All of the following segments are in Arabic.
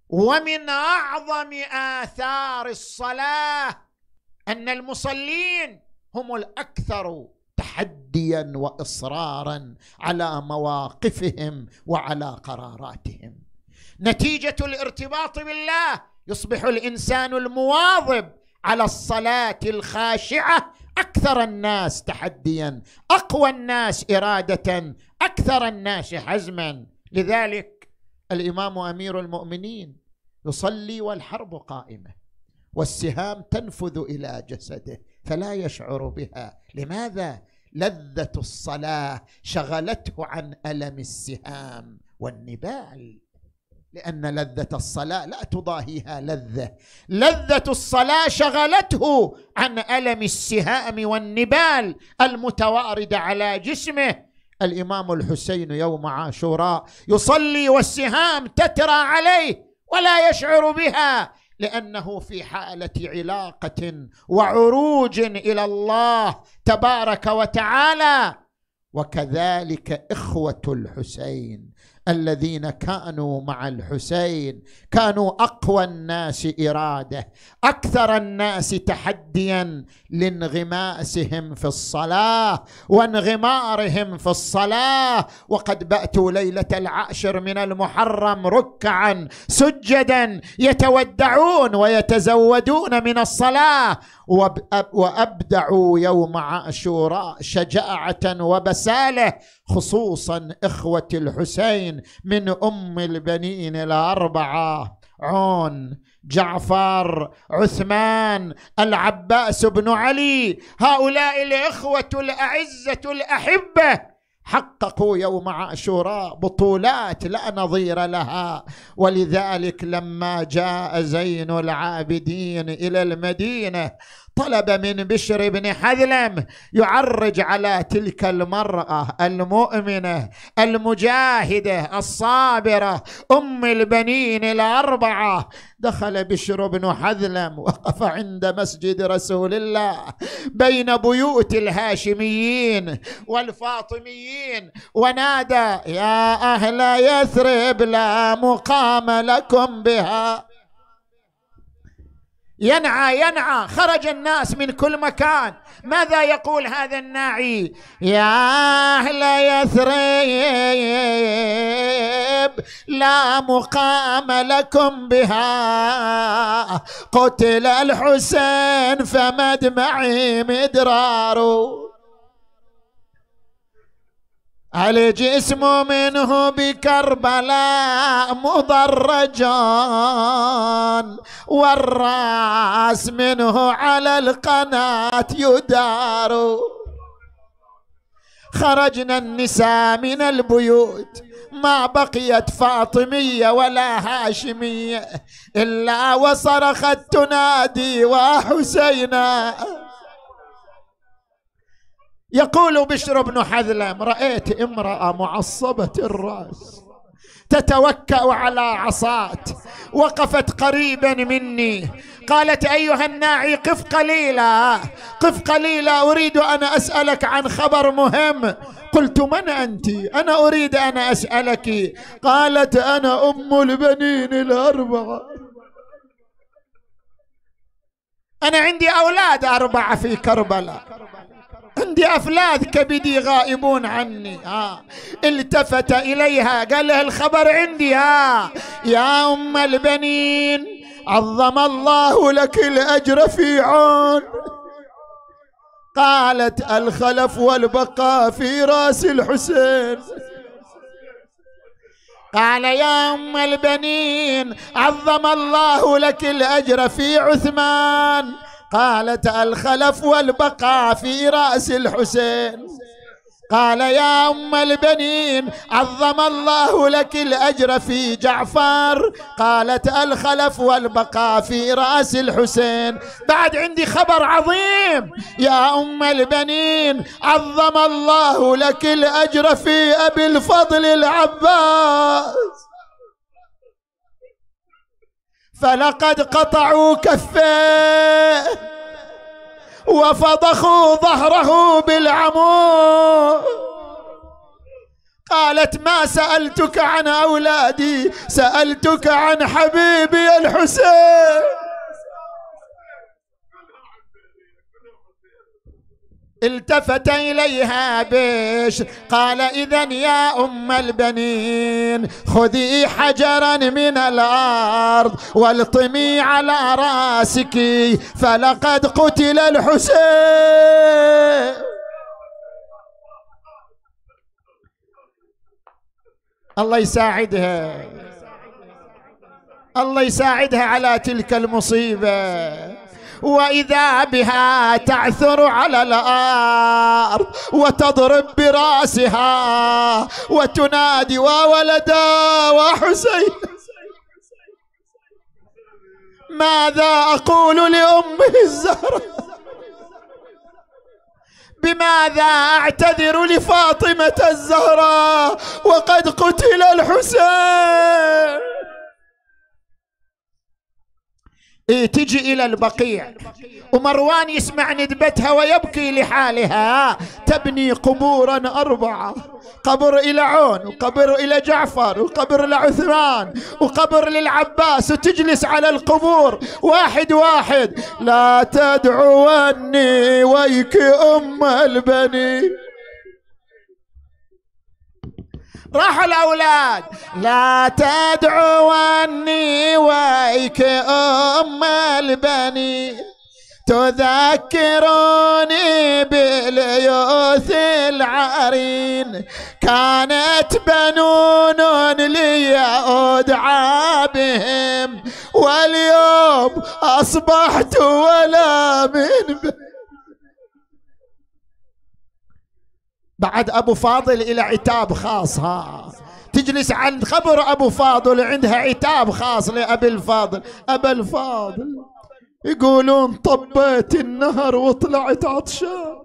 ومن أعظم آثار الصلاة أن المصلين هم الأكثر تحديا وإصرارا على مواقفهم وعلى قراراتهم. نتيجة الارتباط بالله يصبح الإنسان المواظب على الصلاة الخاشعة أكثر الناس تحديا، أقوى الناس إرادة، أكثر الناس حزما. لذلك الإمام أمير المؤمنين يصلي والحرب قائمة والسهام تنفذ إلى جسده فلا يشعر بها. لماذا؟ لذة الصلاة شغلته عن ألم السهام والنبال، لأن لذة الصلاة لا تضاهيها لذة الصلاة شغلته عن ألم السهام والنبال المتواردة على جسمه. الإمام الحسين يوم عاشوراء يصلي والسهام تترى عليه ولا يشعر بها، لأنه في حالة علاقة وعروج إلى الله تبارك وتعالى. وكذلك إخوة الحسين الذين كانوا مع الحسين كانوا أقوى الناس إرادة، أكثر الناس تحديا لانغماسهم في الصلاة وانغمارهم في الصلاة. وقد باتوا ليلة 10 من المحرم ركعا سجدا يتودعون ويتزودون من الصلاة، وأبدعوا يوم عاشوراء شجاعة وبسالة، خصوصا إخوة الحسين من أم البنين الأربعة: عون، جعفر، عثمان، العباس بن علي. هؤلاء الإخوة الأعزة الأحبة حققوا يوم عاشوراء بطولات لا نظير لها. ولذلك لما جاء زين العابدين إلى المدينة طلب من بشر بن حذلم يعرج على تلك المرأة المؤمنة المجاهدة الصابرة أم البنين الأربعة. دخل بشر بن حذلم وقف عند مسجد رسول الله بين بيوت الهاشميين والفاطميين ونادى: يا أهل يثرب لا مقام لكم بها. ينعى خرج الناس من كل مكان. ماذا يقول هذا الناعي؟ يا أهل يثرب لا مقام لكم بها، قتل الحسين فمدمعي مدرار، الجسم منه بكربلاء مضرجان، والراس منه على القناة يدار. خرجنا النساء من البيوت، ما بقيت فاطمية ولا هاشمية إلا وصرخت تنادي: وحسينا. يقول بشر بن حذلم: رأيت امرأة معصبة الرأس تتوكأ على عصات، وقفت قريبا مني، قالت: أيها الناعي قف قليلا، قف قليلا، أريد أن أسألك عن خبر مهم. قلت: من أنت؟ أنا أريد أن أسألك. قالت: أنا أم البنين الأربعة، أنا عندي أولاد 4 في كربلاء، عندي أفلاذ كبدي غائبون عني. التفت إليها قال لها: الخبر عندي. يا أم البنين، عظم الله لك الأجر في عون. قالت: الخلف والبقاء في رأس الحسين. قال: يا أم البنين، عظم الله لك الأجر في عثمان. قالت: الخلف والبقاء في رأس الحسين. قال: يا أم البنين، عظم الله لك الأجر في جعفر. قالت: الخلف والبقاء في رأس الحسين. بعد عندي خبر عظيم يا أم البنين، عظم الله لك الأجر في أبي الفضل العباس، فلقد قطعوا كفيه وفضخوا ظهره بالعمود، قالت ما سألتك عن أولادي، سألتك عن حبيبي الحسين. التفت إليها بشر قال إذن يا أم البنين خذي حجرا من الأرض والطمي على راسك فلقد قتل الحسين. الله يساعدها، الله يساعدها على تلك المصيبة. وإذا بها تعثر على الأرض وتضرب برأسها وتنادي وولدا وحسين. ماذا أقول لأمه الزهراء؟ بماذا أعتذر لفاطمة الزهراء وقد قتل الحسين؟ تجي إلى البقيع ومروان يسمع ندبتها ويبكي لحالها. تبني قبورا 4، قبر إلى عون وقبر إلى جعفر وقبر لعثمان وقبر للعباس، وتجلس على القبور واحد واحد. لا تدعوني ويك أم البنين. راح الأولاد لا تدعوني ويك أم البنين تذكروني باليوث العرين كانت بنون لي أدعى بهم واليوم أصبحت ولا من بعد أبو فاضل إلى عتاب خاص. تجلس عند قبر أبو فاضل عندها عتاب خاص لأبي الفاضل. أبا الفاضل يقولون طبيت النهر وطلعت عطشان،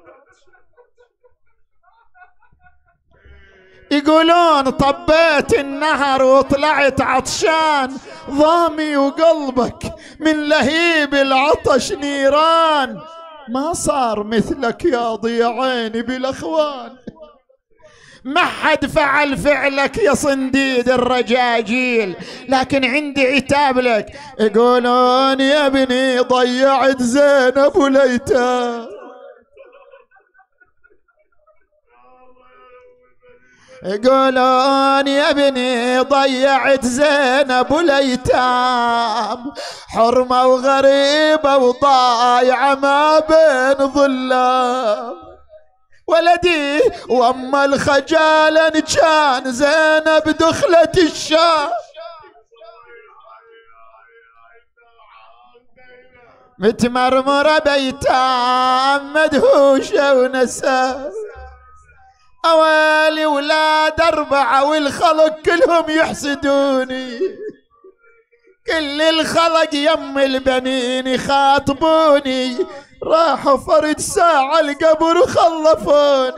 يقولون طبيت النهر وطلعت عطشان، ضامي وقلبك من لهيب العطش نيران، ما صار مثلك يا ضياء عيني بالاخوان. ما حد فعل فعلك يا صنديد الرجاجيل، لكن عندي عتاب لك. يقولون يا ابني ضيعت زينب وليتام، يقولون يا ابني ضيعت زينب وليتام، حرمة وغريبة وضايعة ما بين ظلام. ولدي واما الخجالة كان زينب دخلت الشام، متمرمرة بيتام مدهوشة ونسام. أوالي ولاد 4 والخلق كلهم يحسدوني، كل الخلق يم البنين يخاطبوني، راحوا فرد ساعة القبر وخلفوني.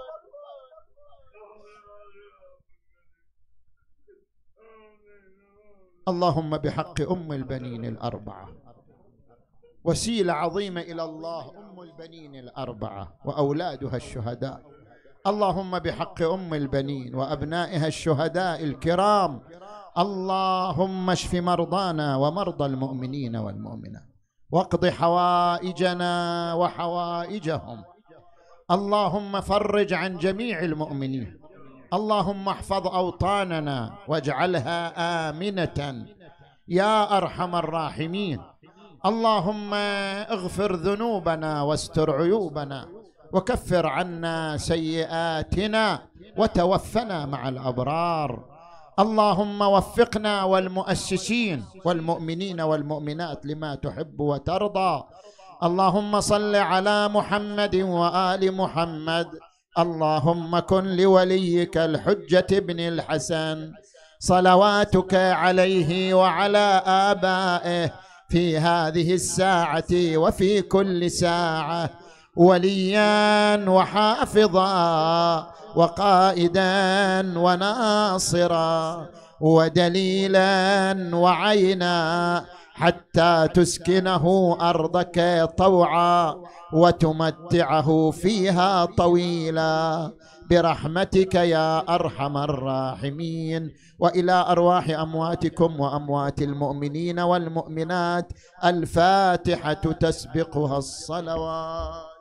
اللهم بحق أم البنين 4 وسيلة عظيمة إلى الله، أم البنين 4 وأولادها الشهداء. اللهم بحق أم البنين وأبنائها الشهداء الكرام، اللهم اشف مرضانا ومرضى المؤمنين والمؤمنات واقض حوائجنا وحوائجهم. اللهم فرج عن جميع المؤمنين. اللهم احفظ أوطاننا واجعلها آمنة يا أرحم الراحمين. اللهم اغفر ذنوبنا واستر عيوبنا وكفر عنا سيئاتنا وتوفنا مع الأبرار. اللهم وفقنا والمؤسسين والمؤمنين والمؤمنات لما تحب وترضى. اللهم صل على محمد وآل محمد. اللهم كن لوليك الحجة بن الحسن صلواتك عليه وعلى آبائه في هذه الساعة وفي كل ساعة وليا وحافظا وقائدا وناصرا ودليلا وعينا حتى تسكنه أرضك طوعا وتمتعه فيها طويلا. برحمتك يا أرحم الراحمين. وإلى أرواح أمواتكم وأموات المؤمنين والمؤمنات الفاتحة تسبقها الصلوات.